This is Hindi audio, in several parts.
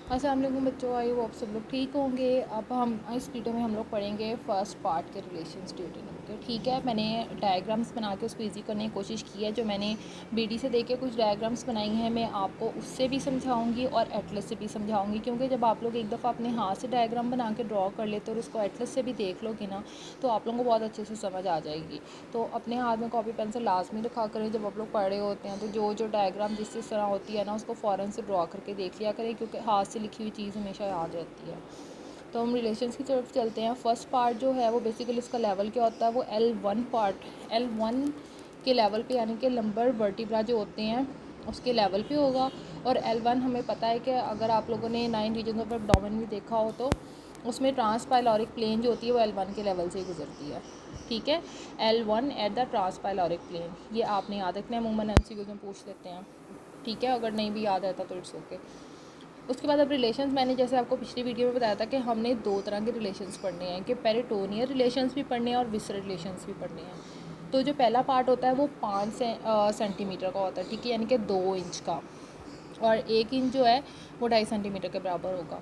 अस्सलाम वालेकुम बच्चों, आई होप सब लोग ठीक होंगे। अब हम इस वीडियो में हम लोग पढ़ेंगे फर्स्ट पार्ट के रिलेशंस ड्यूटेनम के। ठीक है, मैंने डायग्राम्स बना के उसको ईजी करने की कोशिश की है। जो मैंने बीडी से देख के कुछ डायग्राम्स बनाई हैं, मैं आपको उससे भी समझाऊंगी और एटलस से भी समझाऊंगी, क्योंकि जब आप लोग एक दफ़ा अपने हाथ से डायग्राम बना के ड्रॉ कर लेते और उसको एटलस से भी देख लोगे ना, तो आप लोगों को बहुत अच्छे से समझ आ जाएगी। तो अपने हाथ में कॉपी पेंसिल लाजमी रखा करें जब आप लोग पढ़ रहे होते हैं। तो जो डायग्राम जिस तरह होती है ना, उसको फ़ौरन से ड्रॉ करके देख लिया करें, क्योंकि हाथ से लिखी हुई चीज़ हमेशा याद रहती है। तो हम रिलेशंस की तरफ चलते हैं। फर्स्ट पार्ट जो है वो बेसिकली इसका लेवल क्या होता है, वो L1 पार्ट, L1 के लेवल पे, यानी कि लंबर वर्टिब्रा जो होते हैं उसके लेवल पे होगा। और L1 हमें पता है कि अगर आप लोगों ने 9 रीजन ऑफ एब्डोमेन भी देखा हो तो उसमें ट्रांसपाइलोरिक प्लेन जो होती है वो L1 के लेवल से ही गुजरती है। ठीक है, L1 एट द ट्रांसपाइलोरिक प्लेन, ये आपने याद रखना है। अमूमन MCQ में पूछ लेते हैं। ठीक है, अगर नहीं भी याद रहता तो इट्स ओके। उसके बाद अब रिलेशंस, मैंने जैसे आपको पिछली वीडियो में बताया था कि हमने 2 तरह के रिलेशंस पढ़ने हैं, कि पेरिटोनियल रिलेशंस भी पढ़ने हैं और विसरल रिलेशंस भी पढ़ने हैं। तो जो पहला पार्ट होता है वो 5 सेंटीमीटर का होता है। ठीक है, यानी कि 2 इंच का, और 1 इंच जो है वो 2.5 सेंटीमीटर के बराबर होगा।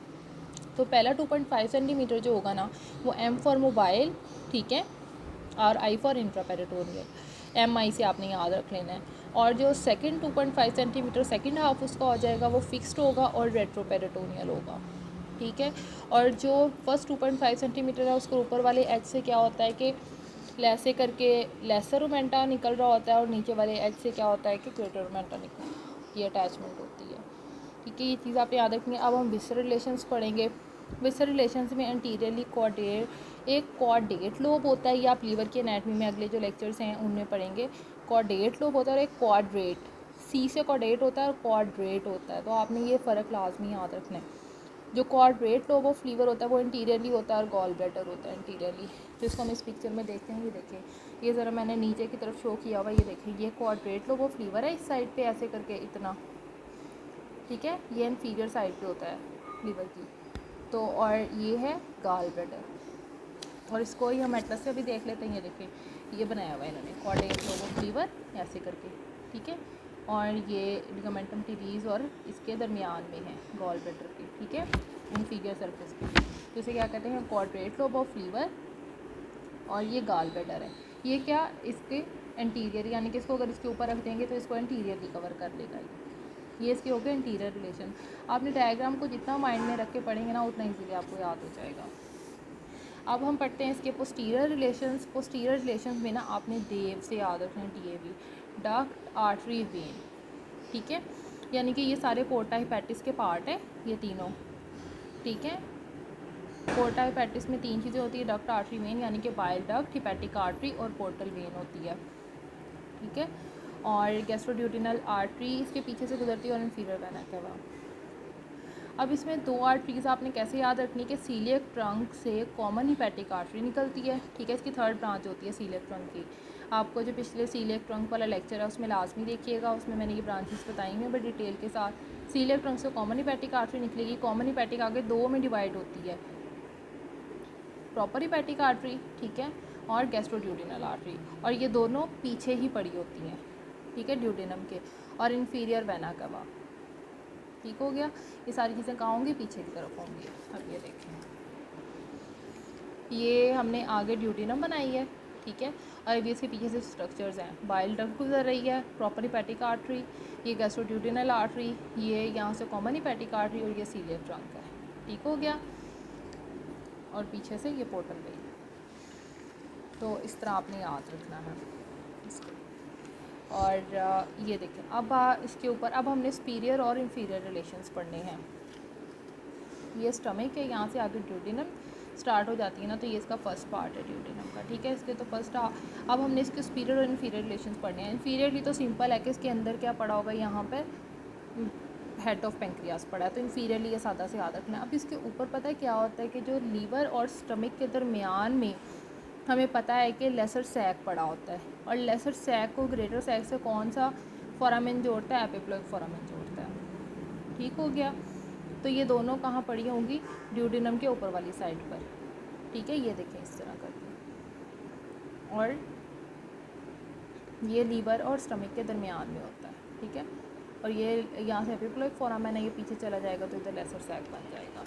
तो पहला 2.5 सेंटीमीटर जो होगा ना, वो M फॉर मोबाइल, ठीक है, और I फॉर इंट्रापेरिटोनियल, MI से आपने याद रख लेना है। और जो सेकंड 2.5 सेंटीमीटर सेकंड हाफ उसका हो जाएगा वो फिक्स्ड होगा और रेट्रोपेरिटोनियल होगा। ठीक है, और जो फर्स्ट 2.5 सेंटीमीटर है उसके ऊपर वाले एज से क्या होता है कि ऐसे करके लेसर रोमेंटा निकल रहा होता है, और नीचे वाले एज से क्या होता है कि ग्रेटर रोमेंटा की अटैचमेंट होती है। ठीक है, ये चीज़ आप याद रखनी है। अब हम विसरल रिलेशंस पढ़ेंगे। विसरल रिलेशंस में एंटीरियरली क्वाड्रेट, एक क्वाड्रेट लोब होता है, ये आप लीवर की एनाटमी में अगले जो लेक्चर्स हैं उनमें पढ़ेंगे। क्वाड्रेट लोब होता है और एक क्वाड्रेट, सी से क्वाड्रेट होता है और क्वाड्रेट होता है। तो आपने ये फ़र्क लाजमी याद रखना है। जो क्वाड्रेट लोब ऑफ लीवर होता है वो इंटीरियरली होता है और गॉल ब्लैडर होता है इंटीरियरली। तो इसको हम इस पिक्चर में देखते हैं। ये देखें, ये ज़रा मैंने नीचे की तरफ शो किया हुआ, ये देखें, ये क्वाड्रेट लोब ऑफ लीवर है इस साइड पे ऐसे करके इतना। ठीक है, ये इन्फीरियर साइड पे होता है लीवर की। तो और ये है गाल ब्लैडर, और इसको ही हम एटलस से भी देख लेते हैं। ये देखें, ये बनाया हुआ है इन्होंने क्वाड्रेट लोब ऑफ लीवर ऐसे करके। ठीक है, और ये लिगामेंटम टीरीज और इसके दरमियान में है गॉल ब्लैडर की। ठीक है, इन्फीरियर सरफेस पे, तो इसे क्या कहते हैं, क्वाड्रेट लोब ऑफ लीवर, और ये गाल ब्लैडर है। ये क्या इसके एंटीरियर, यानी कि इसको अगर इसके ऊपर रख देंगे तो इसको एंटीरियरली कवर कर लेगा। ये इसके हो गए इंटीरियर रिलेशन। आपने डायग्राम को जितना माइंड में रख के पढ़ेंगे ना उतना इजीली आपको याद हो जाएगा। अब हम पढ़ते हैं इसके पोस्टीरियर रिलेशंस। पोस्टीरियर रिलेशंस में ना आपने देव से याद रखना है, DAV, डक्ट आर्टरी वेन। ठीक है, यानी कि ये सारे पोर्टा हिपैटिस के पार्ट हैं ये तीनों। ठीक है, पोर्टा हिपैटिस में 3 चीज़ें होती है, डक्ट आर्टरी वेन, यानी कि बाइल डक्ट, हिपैटिक आर्टरी और पोर्टल वेन होती है। ठीक है, और गैस्ट्रोड्यूटेनल आर्टरी इसके पीछे से गुजरती है और इन्फीरियर वेना केवा। अब इसमें 2 आर्टरीज आपने कैसे याद रखनी कि सीलियक ट्रंक से कॉमन हिपैटिक आर्टरी निकलती है। ठीक है, इसकी 3rd ब्रांच होती है सीलियक ट्रंक की। आपको जो पिछले सीलियक ट्रंक वाला लेक्चर है उसमें लाजमी देखिएगा, उसमें मैंने ये ब्रांचेस बताई हैं बड़ी डिटेल के साथ। सीलियक ट्रंक से कॉमन हिपैटिक आर्टरी निकलेगी। कॉमन हिपैटिक आगे 2 में डिवाइड होती है, प्रॉपर हिपैटिक आर्टरी, ठीक है, और गैस्ट्रोड्यूटेनल आर्टरी, और ये दोनों पीछे ही पड़ी होती हैं। ठीक है, ड्यूटेनम के, और इन्फीरियर वेना कवा। ठीक हो गया, ये सारी चीज़ें कहाँ होंगी, पीछे की तरफ होंगी। अब ये देखें, ये हमने आगे ड्यूटेनम बनाई है। ठीक है, और अभी इसके पीछे से स्ट्रक्चर्स हैं। बाइल डक्ट गुजर रही है, प्रॉपर हिपैटिक आर्टरी, ये गैस्ट्रोड्यूटेनल आर्टरी, ये यहाँ से कॉमन हिपैटिक आर्टरी, और ये सीलियक ट्रंक है। ठीक हो गया, और पीछे से ये पोर्टल वेन। तो इस तरह आपने याद रखना है इसको। और ये देखें, अब इसके ऊपर अब हमने सुपीरियर और इन्फीरियर रिलेशंस पढ़ने हैं। ये स्टमक है, यहाँ से आगे ड्यूटेनम स्टार्ट हो जाती है ना, तो ये इसका फर्स्ट पार्ट है ड्यूटेनम का। ठीक है, इसके तो फर्स्ट अब हमने इसके सुपीरियर और इन्फीरियर रिलेशंस पढ़ने हैं। इन्फीरियरली तो सिंपल है कि इसके अंदर क्या पड़ा होगा, यहाँ पर हेड ऑफ पेंक्रियास पड़ा है, तो इन्फीरियरली ये सादा से याद रखना है। अब इसके ऊपर पता है क्या होता है कि जो लीवर और स्टमक के दरमियान में हमें पता है कि लेसर सैक पड़ा होता है, और लेसर सैक को ग्रेटर सैक से कौन सा फोरामेन जोड़ता है, एपिप्लोइक फोरामेन जोड़ता है। ठीक हो गया, तो ये दोनों कहाँ पड़ी होंगी, ड्यूडेनम के ऊपर वाली साइड पर। ठीक है, ये देखें इस तरह करके, और ये लीवर और स्टमक के दरमियान में होता है। ठीक है, और ये यहाँ से एपिप्लोइक फोरामेन है, ये पीछे चला जाएगा तो इधर लेसर सैक बन जाएगा।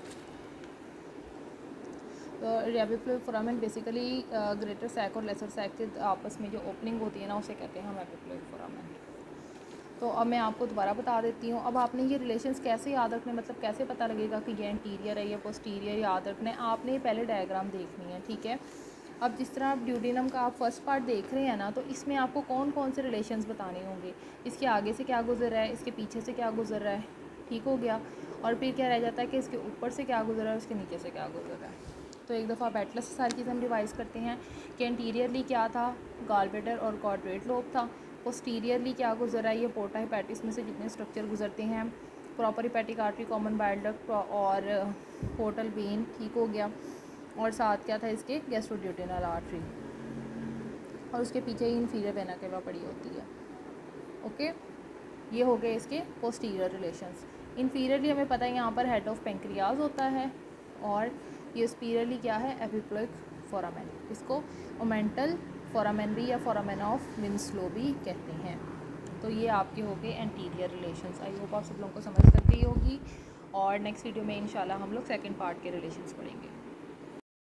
तो epiploic foramen basically greater sac और लेसर सैक के आपस में जो ओपनिंग होती है ना, उसे कहते हैं हम एपिप्लोइक फोरामेन। तो अब मैं आपको दोबारा बता देती हूँ। अब आपने ये रिलेशंस कैसे याद रखने, मतलब कैसे पता लगेगा कि ये एंटीरियर है या पोस्टीरियर, याद रखना है आपने पहले डायग्राम देखनी है, ठीक है। अब जिस तरह आप ड्यूडेनम का आप फर्स्ट पार्ट देख रहे हैं ना, तो इसमें आपको कौन कौन से रिलेशंस बताने होंगे, इसके आगे से क्या गुजर रहा है, इसके पीछे से क्या गुजर रहा है, ठीक हो गया। और फिर क्या रह जाता है कि इसके ऊपर से क्या गुजर रहा है, उसके नीचे से क्या गुजर रहा है। तो एक दफ़ा बैटलस से सारी चीज़ें हम रिवाइज़ करते हैं कि एंटीरियरली क्या था, गॉलब्लैडर और कॉर्ड्रेट लोब था। पोस्टीरियरली क्या गुजर रहा है, ये पोर्टा हेपेटिस में से जितने स्ट्रक्चर गुजरते हैं, proper hepatic artery, common bile duct और पोर्टल वेन, ठीक हो गया। और साथ क्या था इसके, गैस्ट्रोड्यूटेनल आर्टरी, और उसके पीछे ही इन्फीरियर वेना केवा पड़ी होती है। ओके, ये हो गए इसके पोस्टीरियर रिलेशंस। इन्फीरियरली हमें पता है यहाँ पर हेड ऑफ पेंक्रियाज होता है, और ये स्पीरियरली क्या है, एपिप्लोइक फोरामेन, इसको ओमेंटल फोरामेन भी या फोरामेन ऑफ विंसलो भी कहते हैं। तो ये आपके हो गए एंटीरियर रिलेशंस। आई होप आप सब लोगों को समझ कर गई होगी, और नेक्स्ट वीडियो में इंशाल्लाह हम लोग सेकंड पार्ट के रिलेशंस पढ़ेंगे।